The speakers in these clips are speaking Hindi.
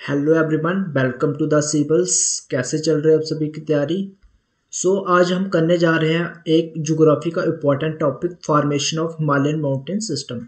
Hello everyone, welcome to the Sibbles. कैसे चल रहे हैं आप सभी की तैयारी। आज हम करने जा रहे हैं एक ज्योग्राफी का important topic, formation of Himalayan mountain system.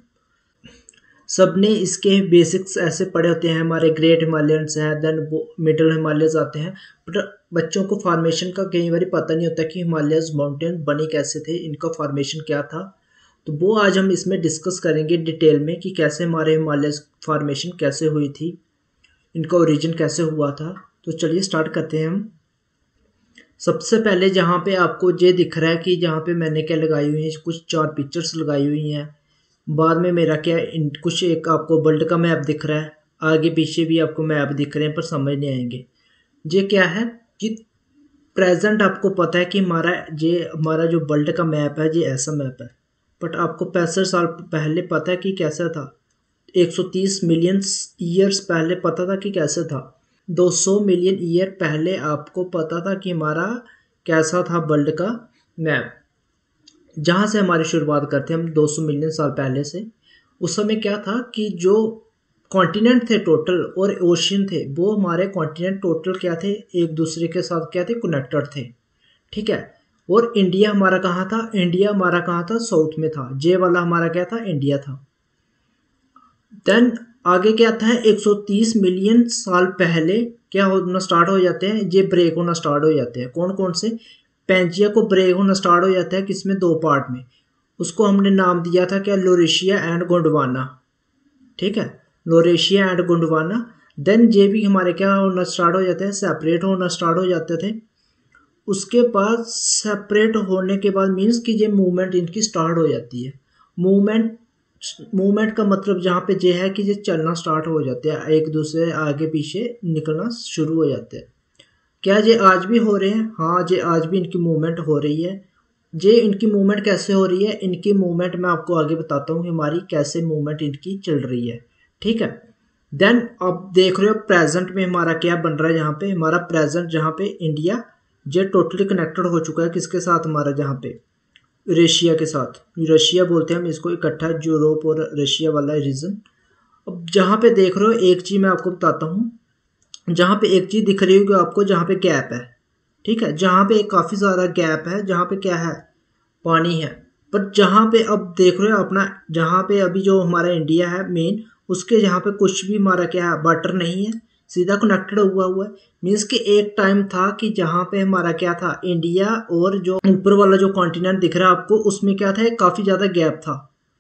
सबने इसके बेसिक्स ऐसे पढ़े होते हैं, हमारे ग्रेट हिमालयंस हैं, देन वो मिडल हिमालयस आते हैं, बट बच्चों को फॉर्मेशन का कई बार पता नहीं होता कि हिमालयस माउंटेन बने कैसे थे, इनका फॉर्मेशन क्या था। तो वो आज हम इसमें डिस्कस करेंगे डिटेल में कि कैसे हमारे हिमालयस फॉर्मेशन कैसे हुई थी, इनका ओरिजिन कैसे हुआ था। तो चलिए स्टार्ट करते हैं हम। सबसे पहले जहाँ पे आपको ये दिख रहा है कि जहाँ पे मैंने क्या लगाई हुई है, कुछ चार पिक्चर्स लगाई हुई हैं। बाद में मेरा क्या कुछ एक आपको वर्ल्ड का मैप दिख रहा है, आगे पीछे भी आपको मैप दिख रहे हैं पर समझ नहीं आएंगे। ये क्या है कि प्रेजेंट आपको पता है कि हमारा जो वर्ल्ड का मैप है ये ऐसा मैप है, बट आपको 65 साल पहले पता है कि कैसा था। 130 मिलियन ईयर्स पहले पता था कि कैसे था। 200 मिलियन ईयर पहले आपको पता था कि हमारा कैसा था वर्ल्ड का मैप। जहाँ से हमारी शुरुआत करते हैं हम 200 मिलियन साल पहले से। उस समय क्या था कि जो कॉन्टिनेंट थे टोटल और ओशियन थे, वो हमारे कॉन्टिनेंट टोटल क्या थे, एक दूसरे के साथ क्या थे, कनेक्टेड थे। ठीक है। और इंडिया हमारा कहाँ था, इंडिया हमारा कहाँ था, साउथ में था। जे वाला हमारा क्या था, इंडिया था। देन आगे क्या आता है, 130 मिलियन साल पहले क्या होना स्टार्ट हो जाते हैं, ये ब्रेक होना स्टार्ट हो जाते हैं। कौन कौन से, पेंजिया को ब्रेक होना स्टार्ट हो जाता है किसमें, दो पार्ट में। उसको हमने नाम दिया था क्या, लोरेशिया एंड गोंडवाना। ठीक है, लोरेशिया एंड गोंडवाना। देन ये भी हमारे क्या होना स्टार्ट हो जाते हैं, सेपरेट होना स्टार्ट हो जाते थे। उसके बाद सेपरेट होने के बाद मीन्स कि ये मूवमेंट इनकी स्टार्ट हो जाती है। मूवमेंट मूवमेंट का मतलब जहाँ पे ये है कि ये चलना स्टार्ट हो जाते हैं, एक दूसरे आगे पीछे निकलना शुरू हो जाते हैं। क्या ये आज भी हो रहे हैं, हाँ ये आज भी इनकी मूवमेंट हो रही है। ये इनकी मूवमेंट कैसे हो रही है, इनकी मूवमेंट मैं आपको आगे बताता हूँ हमारी कैसे मूवमेंट इनकी चल रही है। ठीक है। देन अब देख रहे हो प्रेजेंट में हमारा क्या बन रहा है, यहाँ पे हमारा प्रेजेंट जहाँ पे इंडिया ये टोटली कनेक्टेड हो चुका है किसके साथ, हमारा जहाँ पे रशिया के साथ। रशिया बोलते हैं हम इसको, इकट्ठा यूरोप और रशिया वाला रीजन। अब जहाँ पे देख रहे हो एक चीज मैं आपको बताता हूँ, जहाँ पे एक चीज दिख रही होगी आपको, जहाँ पे गैप है। ठीक है, जहाँ पे काफी सारा गैप है, जहाँ पे क्या है, पानी है। पर जहाँ पे अब देख रहे हो अपना, जहाँ पे अभी जो हमारा इंडिया है मेन, उसके यहाँ पे कुछ भी हमारा क्या है, वाटर नहीं है, सीधा कनेक्टेड हुआ हुआ है। मीन्स कि एक टाइम था कि जहाँ पे हमारा क्या था, इंडिया और जो ऊपर वाला जो कॉन्टिनेंट दिख रहा है आपको, उसमें क्या था, काफी ज्यादा गैप था।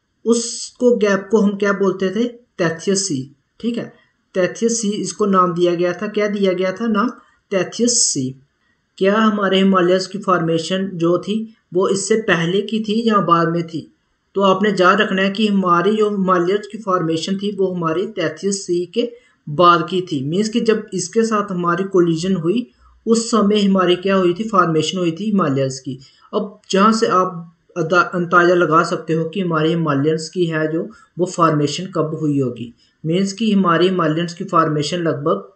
उसको गैप को हम क्या बोलते थे, तैथियस सी। ठीक है, तैथियस सी इसको नाम दिया गया था। क्या दिया गया था नाम, तैथियस सी। क्या हमारे हिमालयस की फॉर्मेशन जो थी वो इससे पहले की थी या बाद में थी। तो आपने याद रखना है कि हमारी जो हिमालयस की फॉर्मेशन थी वो हमारी 33 सी के बाद की थी। मीन्स कि जब इसके साथ हमारी कोलिजन हुई उस समय हमारी क्या हुई थी, फॉर्मेशन हुई थी हिमालयस की। अब जहाँ से आप अंदाजा लगा सकते हो कि हमारी हिमालयंस की है जो, वो फॉर्मेशन कब हुई होगी। मीन्स कि हमारी हिमालयंस की फॉर्मेशन लगभग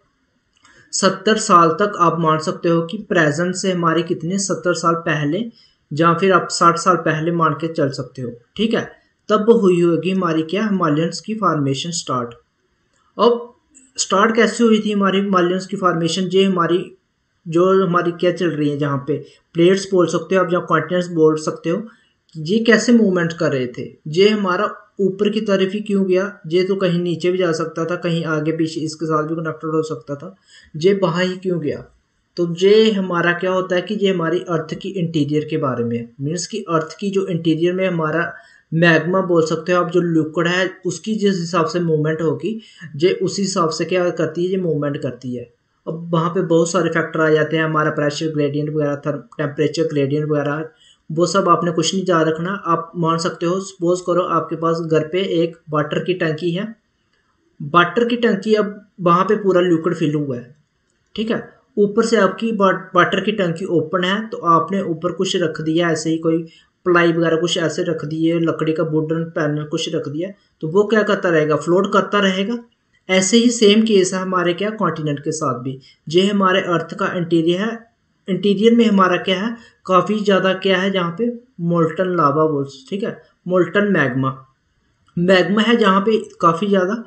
70 साल तक आप मान सकते हो कि प्रेजेंट से हमारे कितने, 70 साल पहले, या फिर आप 60 साल पहले मान के चल सकते हो। ठीक है, तब हुई होगी हमारी क्या, हिमालयंस की फॉर्मेशन स्टार्ट। अब स्टार्ट कैसे हुई थी हमारी हिमालयंस की फॉर्मेशन, ये हमारी जो हमारी क्या चल रही है, जहाँ पे प्लेट्स बोल सकते हो आप या कॉन्टिनेंट्स बोल सकते हो, ये कैसे मूवमेंट कर रहे थे। ये हमारा ऊपर की तरफ ही क्यों गया, ये तो कहीं नीचे भी जा सकता था, कहीं आगे पीछे इसके साथ भी कनेक्टेड हो सकता था, ये वहाँ ही क्यों गया। तो ये हमारा क्या होता है कि ये हमारी अर्थ की इंटीरियर के बारे में, मीन्स कि अर्थ की जो इंटीरियर में हमारा मैग्मा बोल सकते हो आप, जो लिक्विड है उसकी जिस हिसाब से मूवमेंट होगी, ये उसी हिसाब से क्या करती है, ये मूवमेंट करती है। अब वहाँ पे बहुत सारे फैक्टर आ जाते हैं, हमारा प्रेशर ग्रेडियंट वगैरह, टेम्परेचर ग्रेडियंट वगैरह, वो सब आपने कुछ नहीं याद रखना। आप मान सकते हो, सपोज करो आपके पास घर पे एक वाटर की टंकी है, वाटर की टंकी, अब वहाँ पे पूरा लिक्विड फिल हुआ है। ठीक है, ऊपर से आपकी वाटर की टंकी ओपन है, तो आपने ऊपर कुछ रख दिया, ऐसे ही कोई प्लाई वगैरह कुछ ऐसे रख दिए, लकड़ी का वुडन पैनल कुछ रख दिया, तो वो क्या करता रहेगा, फ्लोट करता रहेगा। ऐसे ही सेम केस है हमारे क्या, कॉन्टिनेंट के साथ भी। ये हमारे अर्थ का इंटीरियर है, इंटीरियर में हमारा क्या है, काफ़ी ज़्यादा क्या है, जहाँ पे मोल्टन लावा बोल्स, ठीक है, मोल्टन मैग्मा, मैग्मा है जहाँ पे काफ़ी ज़्यादा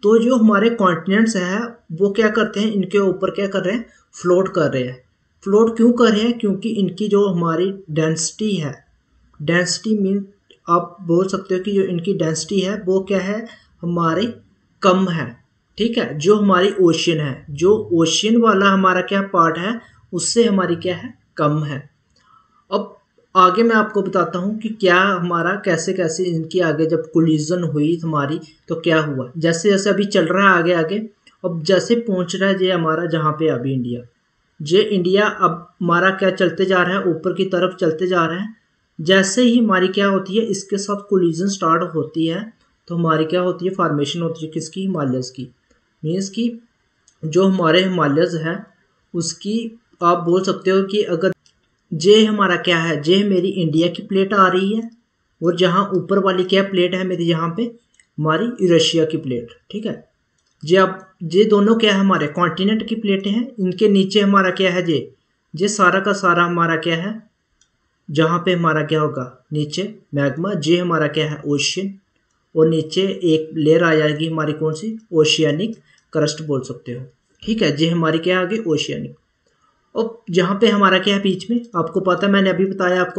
तो जो हमारे कॉन्टिनेंट्स हैं वो क्या करते हैं, इनके ऊपर क्या कर रहे हैं, फ्लोट कर रहे हैं। फ्लोट क्यों कर रहे हैं, क्योंकि इनकी जो हमारी डेंसिटी है, डेंसिटी मीन आप बोल सकते हो कि जो इनकी डेंसिटी है वो क्या है, हमारी कम है। ठीक है, जो हमारी ओशियन है, जो ओशियन वाला हमारा क्या पार्ट है, उससे हमारी क्या है, कम है। अब आगे मैं आपको बताता हूँ कि क्या हमारा कैसे कैसे इनकी आगे जब कोलिजन हुई हमारी तो क्या हुआ। जैसे जैसे अभी चल रहा है आगे आगे, अब जैसे पहुँच रहा है ये हमारा जहाँ पे अभी इंडिया, ये इंडिया अब हमारा क्या चलते जा रहा है, ऊपर की तरफ चलते जा रहा है। जैसे ही हमारी क्या होती है, इसके साथ कोलिजन स्टार्ट होती है तो हमारी क्या होती है, फॉर्मेशन होती है किसकी, हिमालयस की। मीन्स कि जो हमारे हिमालयस है उसकी आप बोल सकते हो कि अगर जे हमारा क्या है, जे मेरी इंडिया की प्लेट आ रही है और जहाँ ऊपर वाली क्या प्लेट है मेरी, यहाँ पे हमारी रशिया की प्लेट। ठीक है, जे अब ये दोनों क्या है, हमारे कॉन्टिनेंट की प्लेटें हैं। इनके नीचे हमारा क्या है, जे सारा का सारा हमारा क्या है, जहाँ पे हमारा क्या होगा, नीचे मैग्मा, जे हमारा क्या है, ओशियन, और नीचे एक लेयर आ जाएगी हमारी कौन सी, ओशियानिक क्रस्ट बोल सकते हो। ठीक है, जे हमारी क्या आ गई, ओशियानिक। अब जहाँ पे हमारा क्या है बीच में, आपको पता है मैंने अभी बताया आपको,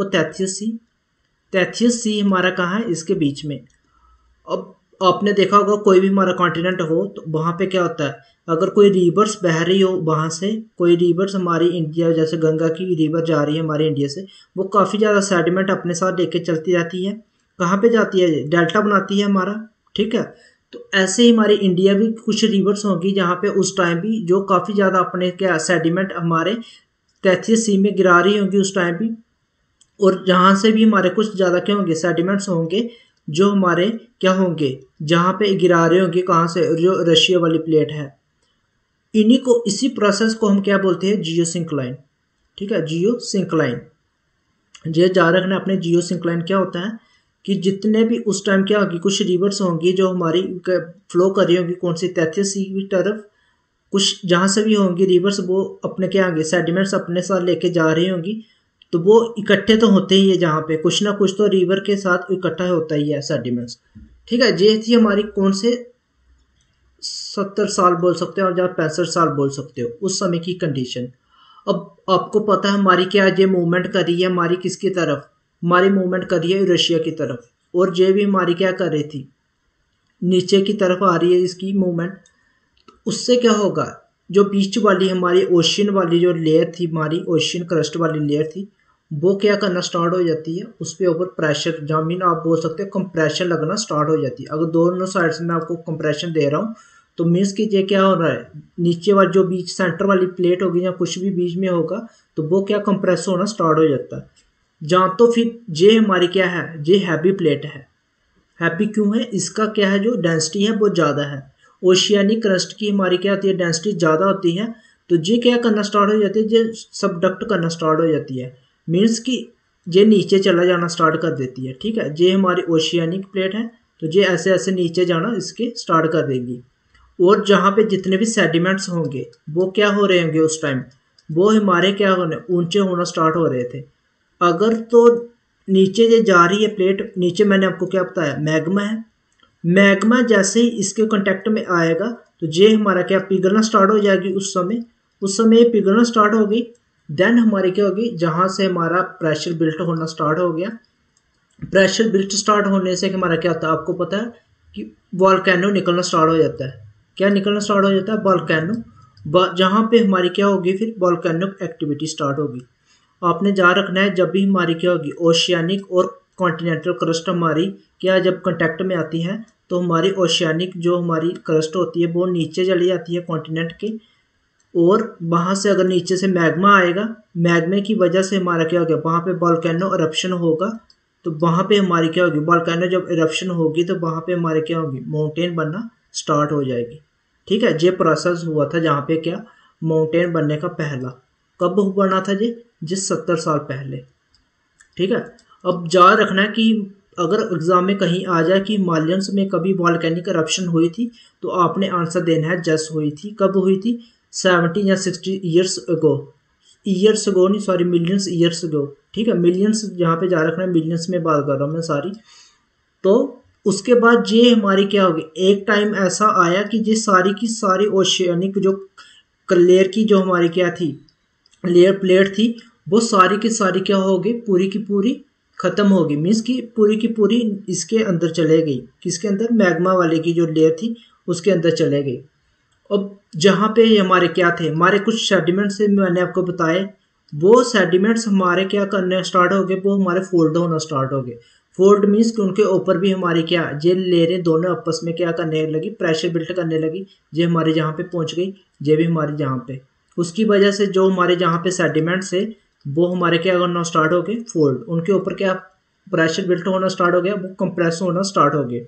तैथियस सी हमारा कहाँ है, इसके बीच में। अब आपने देखा होगा कोई भी हमारा कॉन्टिनेंट हो तो वहाँ पे क्या होता है, अगर कोई रिवर्स बह रही हो वहाँ से, कोई रिवर्स हमारी इंडिया, जैसे गंगा की रिवर जा रही है हमारे इंडिया से, वो काफ़ी ज़्यादा सेडिमेंट अपने साथ लेके चलती जाती है। कहाँ पे जाती है, डेल्टा बनाती है हमारा। ठीक है, तो ऐसे ही हमारी इंडिया भी कुछ रिवर्स होंगी जहाँ पे उस टाइम भी जो काफ़ी ज़्यादा अपने क्या सेडिमेंट हमारे तैथियस सी में गिरा रही होंगी उस टाइम भी, और जहाँ से भी हमारे कुछ ज़्यादा क्या होंगे, सेडिमेंट्स होंगे जो हमारे क्या होंगे, जहाँ पे गिरा रहे होंगे, कहाँ से, जो रशिया वाली प्लेट है। इन्हीं को, इसी प्रोसेस को हम क्या बोलते हैं, जियोसिंक्लाइन। ठीक है, जियोसिंक्लाइन, ये जा रखना अपने जियोसिंक्लाइन क्या होता है कि जितने भी उस टाइम क्या होगी, कुछ रिवर्स होंगी जो हमारी फ्लो कर रही होंगी कौन सी, तैथियस सी की तरफ, कुछ जहाँ से भी होंगी रिवर्स, वो अपने क्या होंगे, सेडिमेंट्स अपने साथ लेके जा रही होंगी। तो वो इकट्ठे तो होते ही है, जहाँ पे कुछ ना कुछ तो रिवर के साथ इकट्ठा होता ही है सेडिमेंट्स। ठीक है, ये थी हमारी कौन से 70 साल बोल सकते हो, और जहाँ 65 साल बोल सकते हो उस समय की कंडीशन। अब आपको पता है हमारी क्या ये मूवमेंट कर रही है, हमारी किसकी तरफ, हमारी मूवमेंट कर रही है रशिया की तरफ, और ये भी हमारी क्या कर रही थी, नीचे की तरफ आ रही है इसकी मूवमेंट। उससे क्या होगा, जो बीच वाली हमारी ओशियन वाली जो लेयर थी, हमारी ओशियन क्रस्ट वाली लेयर थी, वो क्या करना स्टार्ट हो जाती है, उस पर ऊपर प्रेशर, जमीन आप बोल सकते हो कंप्रेशन लगना स्टार्ट हो जाती है। अगर दोनों साइड से मैं आपको कंप्रेशन दे रहा हूँ तो मीन्स कि ये क्या हो रहा है, नीचे वाली जो बीच सेंटर वाली प्लेट होगी या कुछ भी बीच में होगा तो वो क्या कंप्रेस होना स्टार्ट हो जाता है। जहाँ तो फिर ये हमारी क्या है, ये हैवी प्लेट है। हैवी क्यों है, इसका क्या है, जो डेंसिटी है वो ज़्यादा है। ओशियानिक क्रस्ट की हमारी क्या होती है, डेंसिटी ज़्यादा होती है, तो ये क्या करना स्टार्ट हो जाती है, ये सबडक्ट करना स्टार्ट हो जाती है। मीन्स कि ये नीचे चला जाना स्टार्ट कर देती है। ठीक है, ये हमारी ओशियानिक प्लेट है, तो ये ऐसे ऐसे नीचे जाना इसके स्टार्ट कर देगी। और जहाँ पे जितने भी सेडिमेंट्स होंगे वो क्या हो रहे होंगे उस टाइम, वो हमारे क्या होने, ऊंचे होना स्टार्ट हो रहे थे। अगर तो नीचे ये जा रही है प्लेट, नीचे मैंने आपको क्या बताया, मैग्मा है। मैग्मा जैसे ही इसके कांटेक्ट में आएगा तो ये हमारा क्या पिघलना स्टार्ट हो जाएगी। उस समय ये पिघलना स्टार्ट होगी। देन हमारी क्या होगी, जहाँ से हमारा प्रेशर बिल्ट होना स्टार्ट हो गया, प्रेशर बिल्ट स्टार्ट होने से हमारा क्या होता है, आपको पता है कि वॉल्केनो निकलना स्टार्ट हो जाता है। क्या निकलना स्टार्ट हो जाता है, वॉल्केनो, जहाँ पे हमारी क्या होगी, फिर वॉल्केनो एक्टिविटी स्टार्ट होगी। आपने जा रखना है जब भी हमारी क्या होगी, ओशियानिक और कॉन्टिनेंटल क्रस्ट हमारी क्या जब कांटेक्ट में आती है तो हमारी ओशियानिक जो हमारी क्रस्ट होती है वो नीचे चली जाती है कॉन्टिनेंट के, और वहाँ से अगर नीचे से मैग्मा आएगा, मैग्मे की वजह से हमारा क्या हो गया, वहाँ पे वॉल्केनो इरप्शन होगा। तो वहाँ पे हमारी क्या होगी, वॉल्केनो जब इरप्शन होगी तो वहाँ पे हमारे क्या होगी, माउंटेन बनना स्टार्ट हो जाएगी। ठीक है, ये प्रोसेस हुआ था जहाँ पे क्या माउंटेन बनने का पहला, कब बना था ये, जिस 70 साल पहले। ठीक है, अब जा रखना है कि अगर एग्जाम में कहीं आ जाए कि हिमालयंस में कभी वॉल्केनिक इरप्शन हुई थी तो आपने आंसर देना है जस हुई थी। कब हुई थी, 70 या 60 ईयर्स अगो नहीं, सॉरी, मिलियंस ईयर्स अगो। ठीक है, मिलियंस जहाँ पे जा रखना है, मिलियंस में बात कर रहा हूँ मैं सारी। तो उसके बाद ये हमारी क्या होगी, एक टाइम ऐसा आया कि ये सारी की सारी ओशियनिक जो लेयर की जो हमारी क्या थी, लेयर प्लेट थी, वो सारी की सारी क्या होगी, पूरी की पूरी खत्म होगी। मीन्स कि पूरी की पूरी इसके अंदर चले गई, किसके अंदर, मैग्मा वाले की जो लेयर थी उसके अंदर चले गई। अब जहाँ पे हमारे क्या थे, हमारे कुछ सेडिमेंट्स से मैंने आपको बताए, वो सेडिमेंट्स हमारे क्या करने स्टार्ट हो गए, वो हमारे फोल्ड होना स्टार्ट हो गए। फोल्ड मीन्स कि उनके ऊपर भी हमारी क्या जेल लेयरें दोनों आपस में क्या करने लगी, प्रेशर बिल्ट करने लगी। ये हमारे जहाँ पे पहुँच गई, ये भी हमारे जहाँ पे, उसकी वजह से जो हमारे जहाँ पे सेडिमेंट्स है वो हमारे क्या करना स्टार्ट हो गए, फोल्ड, उनके ऊपर क्या प्रेशर बिल्ट होना स्टार्ट हो गया, वो कंप्रेस होना स्टार्ट हो गए।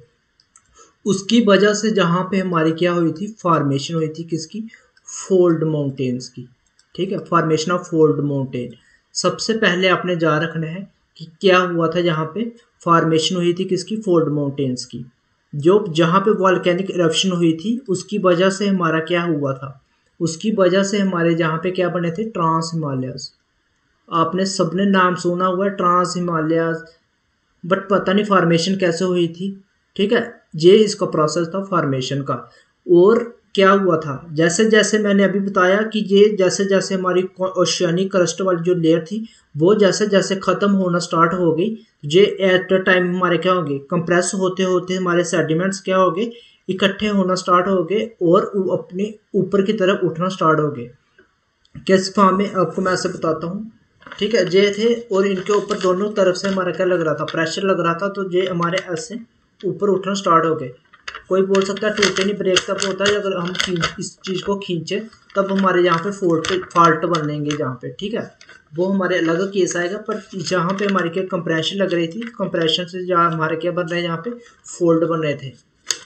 उसकी वजह से जहाँ पे हमारी क्या हुई थी, फॉर्मेशन हुई थी किसकी, फोल्ड माउंटेन्स की। ठीक है, फॉर्मेशन ऑफ फोल्ड माउंटेन। सबसे पहले आपने जान रखना है कि क्या हुआ था, जहाँ पे फॉर्मेशन हुई थी किसकी, फोल्ड माउंटेन्स की। जो जहाँ पे वॉल्केनिक इरप्शन हुई थी उसकी वजह से हमारा क्या हुआ था, उसकी वजह से हमारे जहाँ पे क्या बने थे, ट्रांस हिमालयस। आपने सबने नाम सुना हुआ है ट्रांस हिमालयस, बट पता नहीं फॉर्मेशन कैसे हुई थी। ठीक है, ये इसका प्रोसेस था फॉर्मेशन का। और क्या हुआ था, जैसे जैसे मैंने अभी बताया कि ये जैसे जैसे हमारी ओशियानिक क्रस्ट वाली जो लेयर थी वो जैसे जैसे खत्म होना स्टार्ट हो गई, ये एट अ टाइम हमारे क्या हो गए, कंप्रेस होते होते हमारे सेडिमेंट्स क्या हो गए, इकट्ठे होना स्टार्ट हो गए और अपने ऊपर की तरफ उठना स्टार्ट हो गए। किस फॉर्म में, आपको मैं ऐसे बताता हूँ। ठीक है, ये थे और इनके ऊपर दोनों तरफ से हमारा क्या लग रहा था, प्रेशर लग रहा था, तो ये हमारे ऐसे ऊपर उठना स्टार्ट हो गए। कोई बोल सकता है टूटे नहीं, ब्रेक तब होता है अगर हम इस चीज़ को खींचे, तब हमारे यहाँ पे फॉल्ट बनेंगे जहाँ पे। ठीक है, वो हमारे अलग केस आएगा, पर जहाँ पे हमारी क्या कंप्रेशन लग रही थी, कंप्रेशन से जहाँ हमारे क्या बन रहे हैं, यहाँ पे फोल्ड बन रहे थे।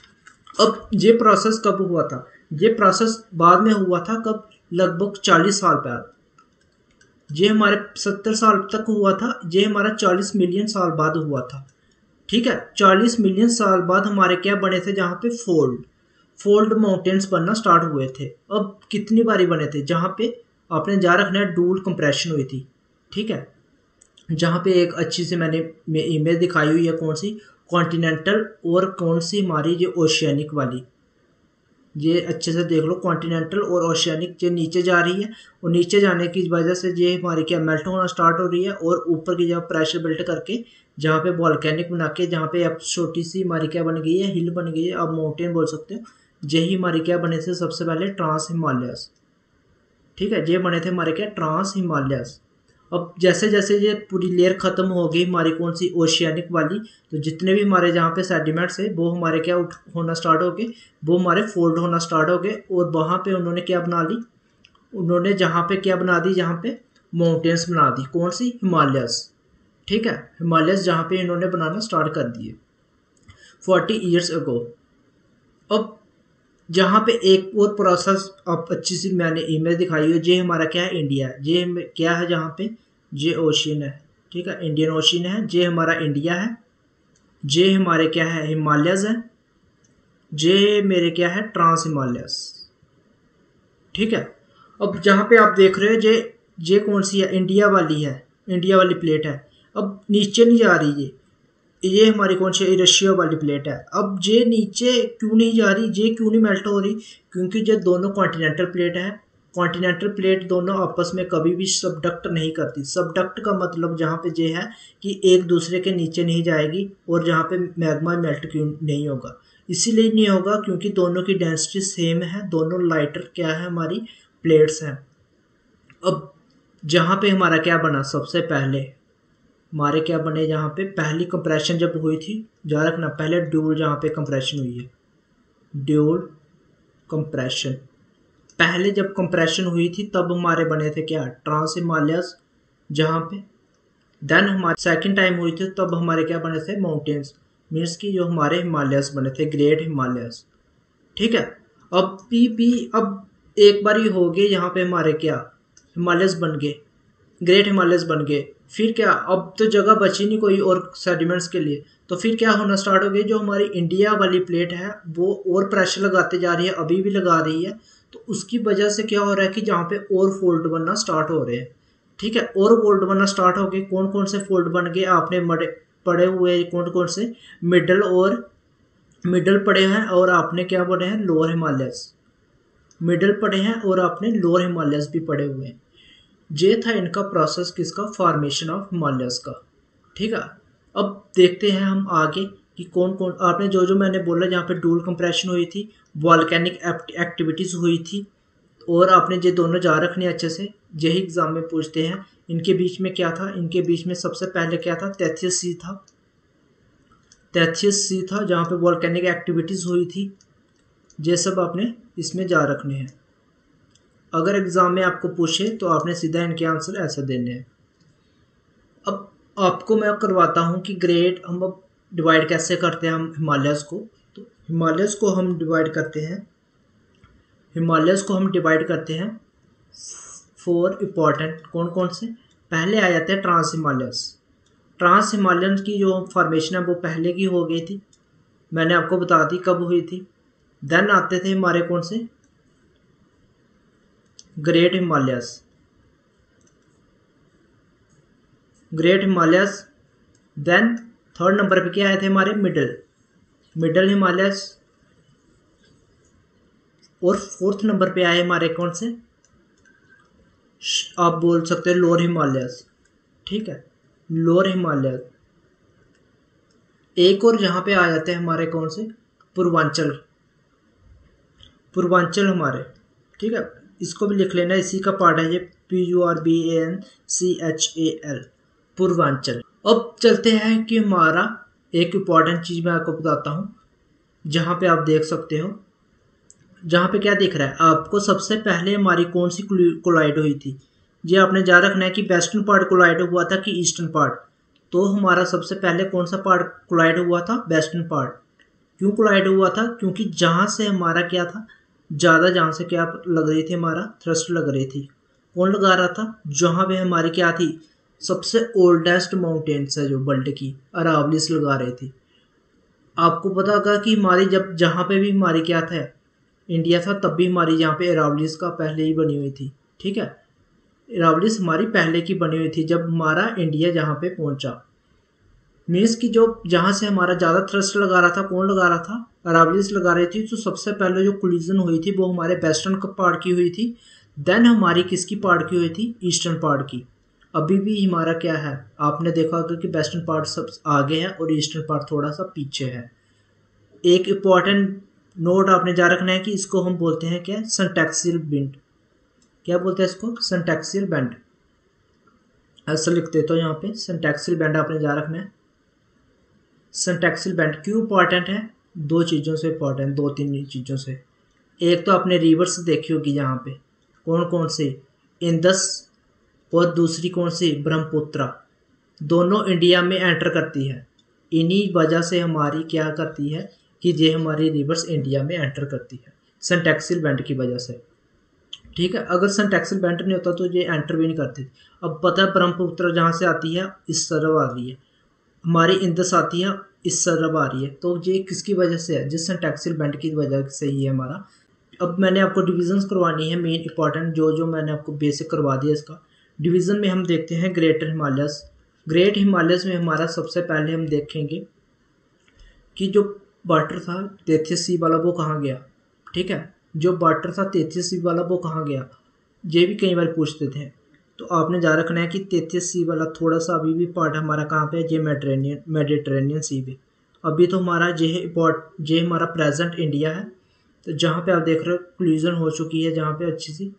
अब ये प्रोसेस कब हुआ था, ये प्रोसेस बाद में हुआ था, कब, लगभग 40 साल बाद। ये हमारे 70 साल तक हुआ था, ये हमारा 40 मिलियन साल बाद हुआ था। ठीक है, 40 मिलियन साल बाद हमारे क्या बने थे, जहाँ पे फोल्ड माउंटेन्स बनना स्टार्ट हुए थे। अब कितनी बारी बने थे, जहाँ पे आपने जा रखना है डूल कंप्रेशन हुई थी। ठीक है, जहाँ पे एक अच्छी सी मैंने इमेज दिखाई हुई है, कौन सी, कॉन्टिनेंटल और कौन सी हमारी ये ओशियानिक वाली, ये अच्छे से देख लो, कॉन्टिनेंटल और ओशियानिक ये नीचे जा रही है, और नीचे जाने की वजह से ये हमारी क्या मेल्ट होना स्टार्ट हो रही है, और ऊपर की जगह प्रेशर बिल्ट करके जहाँ पे वॉल्केनिक बना के, जहाँ पे अब छोटी सी हमारी क्या बन गई है, हिल बन गई है, अब माउंटेन बोल सकते हो। यही हमारी क्या बने थे सबसे पहले, ट्रांस हिमालयस। ठीक है, ये बने थे हमारे क्या, ट्रांस हिमालयस। अब जैसे जैसे ये पूरी लेयर खत्म हो गई हमारी कौन सी, ओशियानिक वाली, तो जितने भी हमारे जहाँ पे सेडिमेंट्स है वो हमारे क्या होना स्टार्ट हो गए, वो हमारे फोल्ड होना स्टार्ट हो गए। और वहाँ पे उन्होंने क्या बना ली, उन्होंने जहाँ पे क्या बना दी, जहाँ पे माउंटेन्स बना दी, कौन सी, हिमालयस। ठीक है, हिमालयस जहाँ पे इन्होंने बनाना स्टार्ट कर दिए 40 ईयर्स अगो। अब जहाँ पे एक और प्रोसेस अब अच्छी सी मैंने इमेज दिखाई है, ये हमारा क्या है, इंडिया है। ये क्या है, जहाँ पे ये ओशियन है। ठीक है, इंडियन ओशियन है, ये हमारा इंडिया है। ये हमारे क्या है, हिमालयस है। ये मेरे क्या है, ट्रांस हिमालयस। ठीक है, अब जहाँ पे आप देख रहे हो ये कौन सी है, इंडिया वाली है, इंडिया वाली प्लेट है। अब नीचे नहीं जा रही ये हमारी कौन सी, रशिया वाली प्लेट है। अब ये नीचे क्यों नहीं जा रही, ये क्यों नहीं मेल्ट हो रही, क्योंकि ये दोनों कॉन्टिनेंटल प्लेट है। कॉन्टिनेंटल प्लेट दोनों आपस में कभी भी सबडक्ट नहीं करती। सबडक्ट का मतलब जहाँ पे ये है कि एक दूसरे के नीचे नहीं जाएगी, और जहाँ पे मैग्मा मेल्ट क्यों नहीं होगा, इसीलिए नहीं होगा क्योंकि दोनों की डेंसिटी सेम है, दोनों लाइटर क्या है, हमारी प्लेट्स हैं। अब जहाँ पे हमारा क्या बना, सबसे पहले हमारे क्या बने, जहाँ पे पहली कंप्रेशन जब हुई थी, जा रखना पहले ड्यूल, जहाँ पे कंप्रेशन हुई है, ड्यूल कंप्रेशन। पहले जब कंप्रेशन हुई थी तब हमारे बने थे क्या, ट्रांस हिमालयस, जहाँ पे देन हमारे सेकंड टाइम हुई थी तब हमारे क्या बने थे, माउंटेन्स, मीन्स कि जो हमारे हिमालयस बने थे, ग्रेट हिमालयस। ठीक है, अब एक बार ही हो गए, यहाँ पे हमारे क्या, हिमालयस बन गए, ग्रेट हिमालयस बन गए। फिर क्या, अब तो जगह बची नहीं कोई और सेडिमेंट्स के लिए, तो फिर क्या होना स्टार्ट हो गई, जो हमारी इंडिया वाली प्लेट है वो और प्रेशर लगाते जा रही है, अभी भी लगा रही है। तो उसकी वजह से क्या हो रहा है कि जहाँ पे और फोल्ड बनना स्टार्ट हो रहे हैं। ठीक है, और फोल्ड बनना स्टार्ट हो गए, कौन कौन से फोल्ड बन गए आपने पड़े हुए, कौन कौन से, मिडल और मिडल पड़े हैं और आपने क्या पढ़े हैं, लोअर हिमालयस। मिडल पड़े हैं और आपने लोअर हिमालयस भी पढ़े हुए हैं। ये था इनका प्रोसेस किसका, फॉर्मेशन ऑफ हिमालयस का। ठीक है, अब देखते हैं हम आगे कि कौन कौन, आपने जो जो मैंने बोला जहाँ पे डूल कंप्रेशन हुई थी, वॉल्केनिक एक्टिविटीज़ हुई थी, और आपने ये दोनों जा रखने अच्छे से, यही एग्जाम में पूछते हैं। इनके बीच में क्या था, इनके बीच में सबसे पहले क्या था, तैथियस सी था। तैथियस सी था जहाँ पे वॉल्केनिक एक्टिविटीज़ हुई थी। ये सब आपने इसमें जा रखने हैं। अगर एग्ज़ाम में आपको पूछे तो आपने सीधा इनके आंसर ऐसे देने हैं। अब आपको मैं करवाता हूँ कि ग्रेड हम अब डिवाइड कैसे करते हैं हम हिमालयस को। तो हिमालयस को हम डिवाइड करते हैं, फोर इम्पॉर्टेंट, कौन कौन से। पहले आ जाते हैं ट्रांस हिमालयस। ट्रांस हिमालयन की जो फॉर्मेशन है वो पहले की हो गई थी, मैंने आपको बता दी कब हुई थी। देन आते थे हमारे कौन से, great Himalayas. Then third number पे क्या आए थे हमारे, मिडल हिमालयस। और फोर्थ नंबर पे आए हमारे कौन से, आप बोल सकते हो लोअर हिमालयस। ठीक है, लोअर हिमालयस। एक और यहाँ पे आ जाते हैं हमारे कौन से, पूर्वांचल हमारे। ठीक है, इसको भी लिख लेना, इसी का पार्ट है ये, PURBANCHAL, पूर्वांचल। अब चलते हैं कि हमारा एक इम्पॉर्टेंट चीज़ मैं आपको बताता हूँ, जहाँ पे आप देख सकते हो, जहाँ पे क्या दिख रहा है आपको, सबसे पहले हमारी कौन सी कोलाइड हुई थी। ये आपने जा रखना है कि वेस्टर्न पार्ट कोलाइड हुआ था कि ईस्टर्न पार्ट। तो हमारा सबसे पहले कौन सा पार्ट कोलाइड हुआ था, वेस्टर्न पार्ट। क्यों कोलाइड हुआ था, क्योंकि जहाँ से हमारा क्या था, ज़्यादा जहाँ से क्या लग रही थी, हमारा थ्रस्ट लग रही थी। कौन लगा रहा था, जहाँ पे हमारी क्या थी, सबसे ओल्डेस्ट माउंटेन्स है जो वर्ल्ड की, अरावलीज लगा रही थी। आपको पता होगा कि हमारी जब जहाँ पे भी हमारी क्या था, इंडिया था, तब भी हमारी यहाँ पे अरावलीज का पहले ही बनी हुई थी। ठीक है, अरावलीज हमारी पहले की बनी हुई थी जब हमारा इंडिया जहाँ पे पहुँचा। मीन्स कि जो जहाँ से हमारा ज़्यादा थ्रस्ट लगा रहा था, कौन लगा रहा था, अरावलीज लगा रही थी। तो सबसे पहले जो कोलिजन हुई थी वो हमारे वेस्टर्न पार्ट की हुई थी। देन हमारी किसकी पार्ट की हुई थी, ईस्टर्न पार्ट की। अभी भी हमारा क्या है, आपने देखा होगा कि वेस्टर्न पार्ट सब आगे है और ईस्टर्न पार्ट थोड़ा सा पीछे है। एक इम्पॉर्टेंट नोट आपने जा रखना है कि इसको हम बोलते हैं क्या, सिंटैक्सियल बेंड। क्या बोलते हैं इसको, सिंटैक्सियल बेंड। ऐसा लिख देता हूँ यहाँ पे, सिंटैक्सियल बेंड आपने जा रखना है। सिंटैक्सियल बेंड क्यों इंपॉर्टेंट है, दो चीज़ों से इंपॉर्टेंट, दो तीन चीज़ों से। एक तो आपने रिवर्स देखी होगी यहाँ पे, कौन कौन से, इंदस, और दूसरी कौन सी, ब्रह्मपुत्रा। दोनों इंडिया में एंटर करती है। इन्हीं वजह से हमारी क्या करती है कि ये हमारी रिवर्स इंडिया में एंटर करती है, सिंटैक्सियल बेंड की वजह से। ठीक है, अगर सिंटैक्सियल बेंड नहीं होता तो ये एंटर भी नहीं करती। अब पता है ब्रह्मपुत्र जहाँ से आती है इस तरफ आ रही है, हमारी इंदस आती है इस तरफ आ रही है। तो ये किसकी वजह से है, जिस सिंटैक्सियल बेंड की वजह से ही है हमारा। अब मैंने आपको डिविजन्स करवानी है मेन इंपॉर्टेंट, जो जो मैंने आपको बेसिक करवा दिया इसका। डिवीज़न में हम देखते हैं ग्रेटर हिमालयस। ग्रेट हिमालयस में हमारा सबसे पहले हम देखेंगे कि जो वाटर था तैतीस सी वाला वो कहाँ गया। ठीक है, जो वाटर था तैतीस सी वाला वो कहाँ गया, ये भी कई बार पूछते थे। तो आपने जा रखना है कि तैतीस सी वाला थोड़ा सा अभी भी पार्ट हमारा कहाँ पे है, ये मेडिटेरेनियन सी पे। अभी तो हमारा ये हमारा प्रेजेंट इंडिया है। तो जहाँ पे आप देख रहे हो कोलिजन हो चुकी है, जहाँ पे अच्छी सी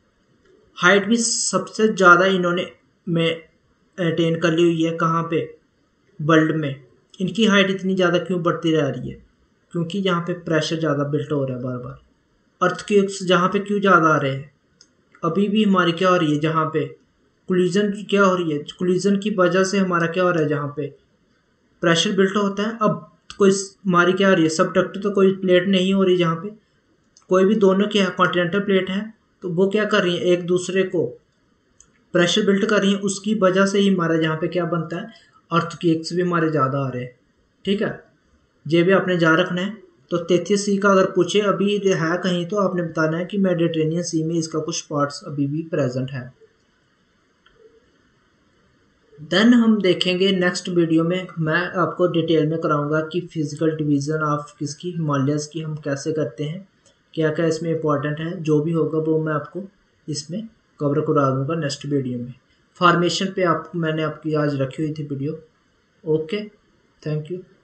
हाइट भी सबसे ज़्यादा इन्होंने में अटेन कर ली हुई है, कहाँ पे, वर्ल्ड में। इनकी हाइट इतनी ज़्यादा क्यों बढ़ती रह रही है, क्योंकि यहाँ पे प्रेशर ज़्यादा बिल्ट हो रहा है बार बार। अर्थक्वेक्स जहाँ पे क्यों ज़्यादा आ रहे हैं, अभी भी हमारी क्या हो रही है, जहाँ पे कोलिजन की क्या हो रही है, कोलिजन की वजह से हमारा क्या हो रहा है, जहाँ पे प्रेशर बिल्ट होता है। अब कोई हमारी क्या हो रही है, सबडक्ट तो कोई प्लेट नहीं हो रही, जहाँ पे कोई भी दोनों क्या कॉन्टिनेंटल प्लेट है, तो वो क्या कर रही है, एक दूसरे को प्रेशर बिल्ट कर रही है। उसकी वजह से ही हमारा यहाँ पे क्या बनता है, अर्थक्वेक्स भी हमारे ज़्यादा आ रहे हैं। ठीक है, ये भी आपने जा रखना है। तो तैतीस सी का अगर पूछे अभी है कहीं, तो आपने बताना है कि मेडिटेरेनियन सी में इसका कुछ पार्ट्स अभी भी प्रेजेंट है। देन हम देखेंगे नेक्स्ट वीडियो में, मैं आपको डिटेल में कराऊंगा कि फिजिकल डिवीज़न ऑफ किसकी, हिमालयस की, हम कैसे करते हैं, क्या क्या इसमें इंपॉर्टेंट है। जो भी होगा वो मैं आपको इसमें कवर करा दूंगा नेक्स्ट वीडियो में। फॉर्मेशन पे आप मैंने आपकी आज रखी हुई थी वीडियो। Okay, thank you.